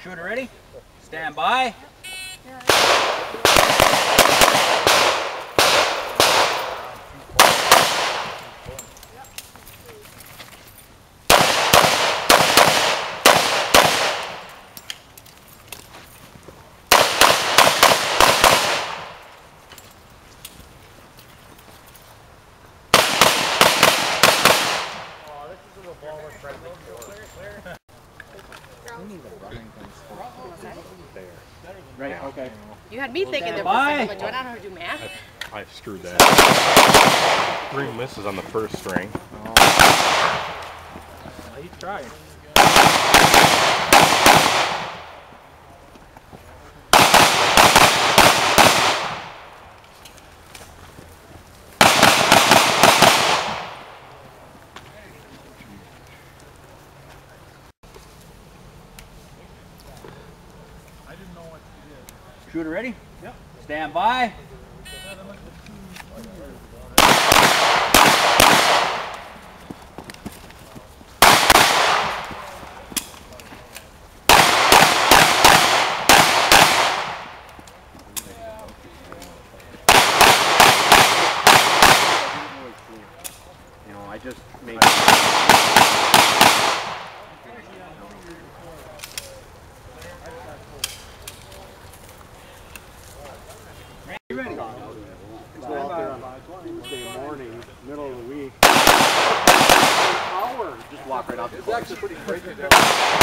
Shooter ready? Stand by. Right, okay. You had me thinking there was a single, but do I not know how to do math? I screwed that. 3 misses on the first string. He tried. Shooter ready? Yep. Stand by. You know, I just made Ready? go out there on Tuesday morning, middle of the week. Hour, just walk right out there. It's actually pretty crazy there.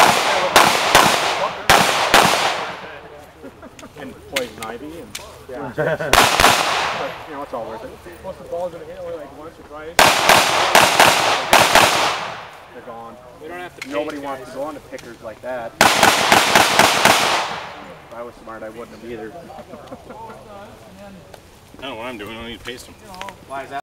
And poison ivy and Yeah. but, you know, it's all worth it. Most of the balls gonna hit only like once or twice. They're gone. We don't have to. Nobody wants to go on to pickers like that. If I was smart, I wouldn't have either. I don't know what I'm doing. I don't need to paste them. Why is that?